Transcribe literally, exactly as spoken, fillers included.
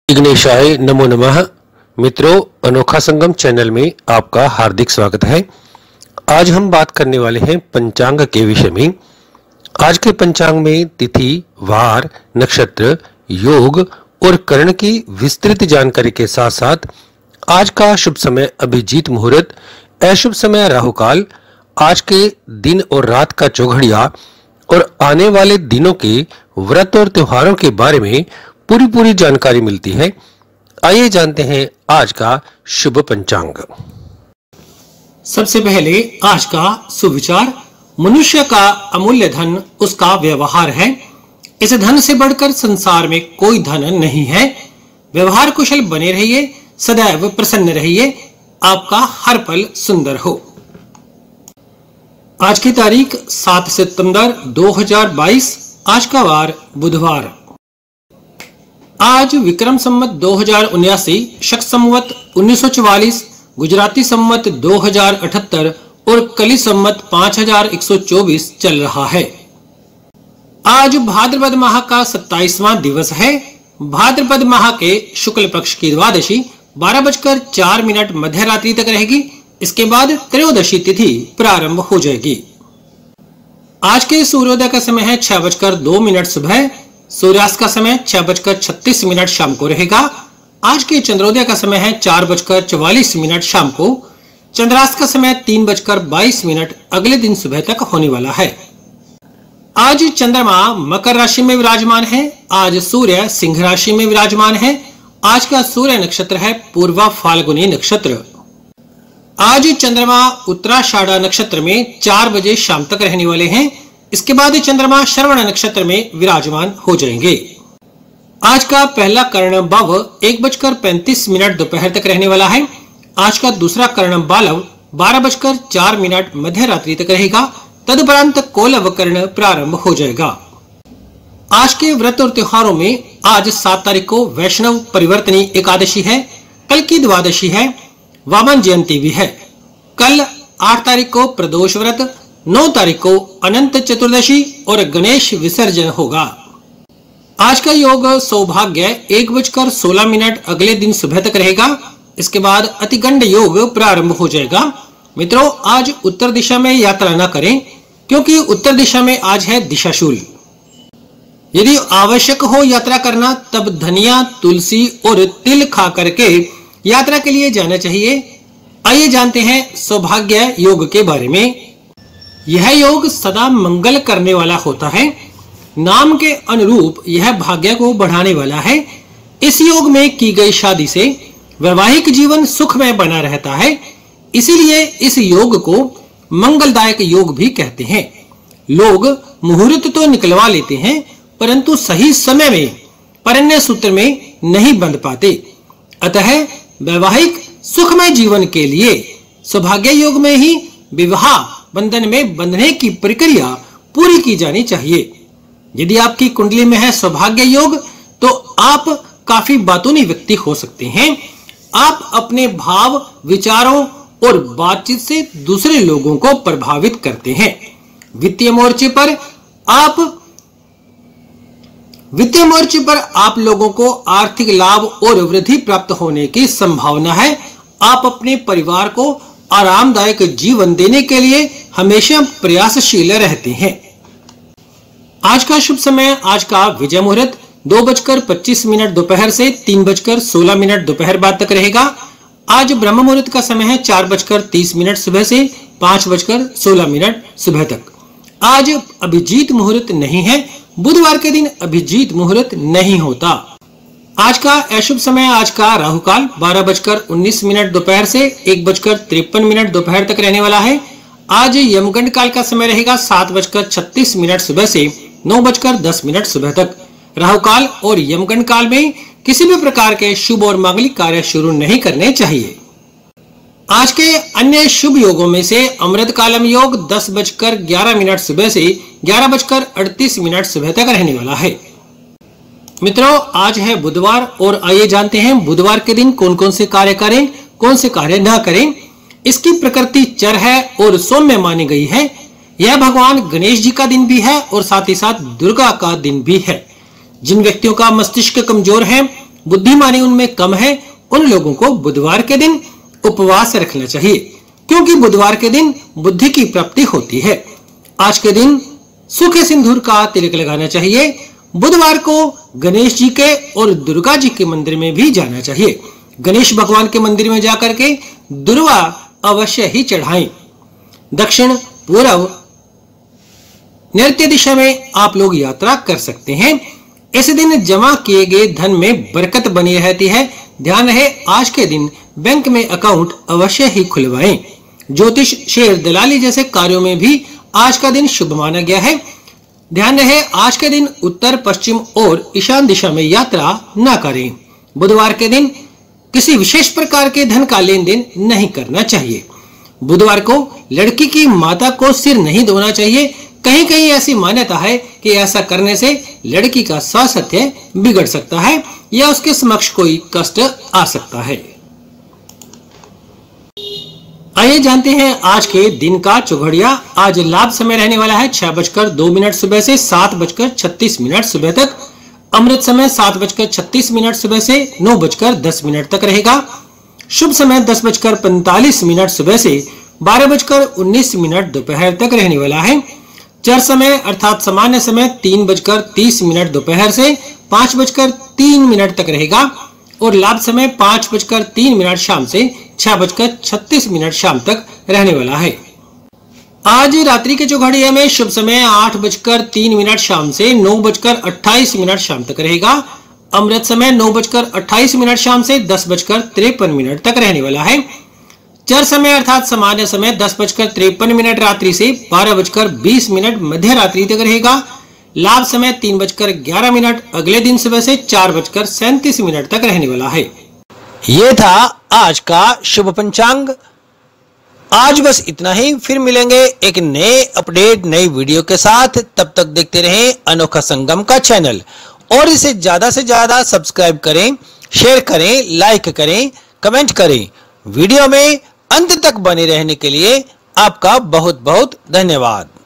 विघ्नेशाय नमो नमः। मित्रों, अनोखा संगम चैनल में आपका हार्दिक स्वागत है। आज हम बात करने वाले हैं पंचांग के विषय में। आज के पंचांग में तिथि, वार, नक्षत्र, योग और करण की विस्तृत जानकारी के साथ साथ आज का शुभ समय अभिजीत मुहूर्त, अशुभ समय राहु काल, आज के दिन और रात का चौघड़िया और आने वाले दिनों के व्रत और त्योहारों के बारे में पूरी पूरी जानकारी मिलती है। आइए जानते हैं आज का शुभ पंचांग। सबसे पहले आज का सुविचार। मनुष्य का अमूल्य धन उसका व्यवहार है। इस धन से बढ़कर संसार में कोई धन नहीं है। व्यवहार कुशल बने रहिए, सदैव प्रसन्न रहिए, आपका हर पल सुंदर हो। आज की तारीख सात सितंबर दो हजार बाईस। आज का वार बुधवार। आज विक्रम संवत दो हजार उन्यासी, शक संवत उन्नीस सौ चौवालीस, गुजराती संवत दो हजार अठहत्तर और कली संवत पाँच हजार एक सौ चौबीस चल रहा है। आज भाद्रपद माह का सत्ताईसवां दिवस है। भाद्रपद माह के शुक्ल पक्ष की द्वादशी बारह बजकर चार मिनट मध्य रात्रि तक रहेगी। इसके बाद त्रयोदशी तिथि प्रारंभ हो जाएगी। आज के सूर्योदय का समय है छह बजकर दो मिनट सुबह। सूर्यास्त का समय छह बजकर छत्तीस मिनट शाम को रहेगा। आज के चंद्रोदय का समय है चार बजकर चौवालीस मिनट शाम को। चंद्रास्त का समय तीन बजकर बाईस मिनट अगले दिन सुबह तक होने वाला है। आज चंद्रमा मकर राशि में विराजमान है। आज सूर्य सिंह राशि में विराजमान है। आज का सूर्य नक्षत्र है पूर्वा फाल्गुनी नक्षत्र। आज चंद्रमा उत्तराषाढ़ा नक्षत्र में चार बजे शाम तक रहने वाले हैं। इसके बाद चंद्रमा श्रवण नक्षत्र में विराजमान हो जाएंगे। आज का पहला कर्ण भव एक बजकर पैंतीस मिनट दोपहर तक रहने वाला है। आज का दूसरा कर्ण बालव बारह बजकर चार मिनट मध्य रात्रि तक रहेगा। तदुपरांत कोलव कर्ण प्रारंभ हो जाएगा। आज के व्रत और त्योहारों में आज सात तारीख को वैष्णव परिवर्तनी एकादशी है। कल की द्वादशी है। वामन जयंती भी है। कल आठ तारीख को प्रदोष व्रत, नौ तारीख को अनंत चतुर्दशी और गणेश विसर्जन होगा। आज का योग सौभाग्य एक बजकर सोलह मिनट अगले दिन सुबह तक रहेगा। इसके बाद अतिगंड योग प्रारंभ हो जाएगा। मित्रों, आज उत्तर दिशा में यात्रा न करें क्योंकि उत्तर दिशा में आज है दिशाशूल। यदि आवश्यक हो यात्रा करना तब धनिया, तुलसी और तिल खा करके यात्रा के लिए जाना चाहिए। आइए जानते हैं सौभाग्य योग के बारे में। यह योग सदा मंगल करने वाला होता है। नाम के अनुरूप यह भाग्य को बढ़ाने वाला है। इस योग में की गई शादी से वैवाहिक जीवन सुखमय बना रहता है। इसीलिए इस योग को मंगलदायक योग भी कहते हैं। लोग मुहूर्त तो निकलवा लेते हैं परंतु सही समय में परिणय सूत्र में नहीं बंध पाते। अतः वैवाहिक सुखमय जीवन के लिए सौभाग्य योग में ही विवाह बंधन में बंधने की प्रक्रिया पूरी की जानी चाहिए। यदि आपकी कुंडली में है सौभाग्य योग तो आप काफी बातूनी व्यक्ति हो सकते हैं। आप अपने भाव, विचारों और बातचीत से दूसरे लोगों को प्रभावित करते हैं। वित्तीय मोर्चे पर आप वित्तीय मोर्चे पर आप लोगों को आर्थिक लाभ और वृद्धि प्राप्त होने की संभावना है। आप अपने परिवार को आरामदायक जीवन देने के लिए हमेशा प्रयासशील रहते हैं। आज का शुभ समय, आज का विजय मुहूर्त दो बजकर पच्चीस मिनट दोपहर से तीन बजकर सोलह मिनट दोपहर बाद तक रहेगा। आज ब्रह्म मुहूर्त का समय है चार बजकर तीस मिनट सुबह से पांच बजकर सोलह मिनट सुबह तक। आज अभिजीत मुहूर्त नहीं है। बुधवार के दिन अभिजीत मुहूर्त नहीं होता। आज का अशुभ समय, आज का राहु काल बारह बजकर उन्नीस मिनट दोपहर से एक बजकर तिरपन मिनट दोपहर तक रहने वाला है। आज यमगंड काल का समय रहेगा सात बजकर छत्तीस मिनट सुबह से नौ बजकर दस मिनट सुबह तक। राहु काल और यमगंड काल में किसी भी प्रकार के शुभ और मांगलिक कार्य शुरू नहीं करने चाहिए। आज के अन्य शुभ योगों में से अमृत कालम योग दस बजकर ग्यारह मिनट सुबह से ग्यारह बजकर अड़तीस मिनट सुबह तक रहने वाला है। मित्रों, आज है बुधवार और आइए जानते हैं बुधवार के दिन कौन कौन से कार्य करें, कौन से कार्य न करें। इसकी प्रकृति चर है और सौम्य मानी गई है। यह भगवान गणेश जी का दिन भी है और साथ ही साथ दुर्गा का दिन भी है। जिन व्यक्तियों का मस्तिष्क कमजोर है बुद्धिमानी उनमें कम है उन लोगों को बुधवार के दिन उपवास रखना चाहिए, क्योंकि बुधवार के दिन बुद्धि की प्राप्ति होती है। आज के दिन सूखे सिंदूर का तिलक लगाना चाहिए। बुधवार को गणेश जी के और दुर्गा जी के मंदिर में भी जाना चाहिए। गणेश भगवान के मंदिर में जाकर के दुर्वा अवश्य ही चढ़ाएं। दक्षिण पूर्व नृत्य दिशा में आप लोग यात्रा कर सकते हैं। इस दिन जमा किए गए धन में बरकत बनी रहती है। ध्यान रहे, आज के दिन बैंक में अकाउंट अवश्य ही खुलवाएं। ज्योतिष, शेयर, दलाली जैसे कार्यों में भी आज का दिन शुभ माना गया है। ध्यान रहे, आज के दिन उत्तर, पश्चिम और ईशान दिशा में यात्रा न करें। बुधवार के दिन किसी विशेष प्रकार के धन का लेन देन नहीं करना चाहिए। बुधवार को लड़की की माता को सिर नहीं धोना चाहिए। कहीं कहीं ऐसी मान्यता है कि ऐसा करने से लड़की का स्वास्थ्य बिगड़ सकता है या उसके समक्ष कोई कष्ट आ सकता है। आइए जानते हैं आज के दिन का चौघड़िया। आज लाभ समय रहने वाला है छह बजकर दो मिनट सुबह से सात बजकर छत्तीस मिनट सुबह तक। अमृत समय सात बजकर छत्तीस मिनट सुबह से नौ बजकर दस मिनट तक रहेगा। शुभ समय दस बजकर पैंतालीस मिनट सुबह से बारह बजकर उन्नीस मिनट दोपहर तक रहने वाला है। चर समय अर्थात सामान्य समय तीन बजकर तीस मिनट दोपहर से पांच बजकर तीन मिनट तक रहेगा और लाभ समय पांच बजकर तीन मिनट शाम से छह बजकर छत्तीस मिनट शाम तक रहने वाला है। आज रात्रि के चौघड़िया में शुभ समय आठ बजकर तीन मिनट शाम से नौ बजकर अट्ठाईस मिनट शाम तक रहेगा। अमृत समय नौ बजकर अट्ठाईस मिनट शाम से दस बजकर तिरपन मिनट तक रहने वाला है। चर समय अर्थात सामान्य समय दस बजकर तिरपन मिनट रात्रि से बारह बजकर बीस मिनट मध्य रात्रि तक रहेगा। लाभ समय तीन बजकर ग्यारह मिनट अगले दिन सुबह से चार बजकर सैंतीस मिनट तक रहने वाला है। ये था आज का शुभ पंचांग। आज बस इतना ही, फिर मिलेंगे एक नए अपडेट नई वीडियो के साथ। तब तक देखते रहें अनोखा संगम का चैनल और इसे ज्यादा से ज्यादा सब्सक्राइब करें, शेयर करें, लाइक करें, कमेंट करें। वीडियो में अंत तक बने रहने के लिए आपका बहुत बहुत धन्यवाद।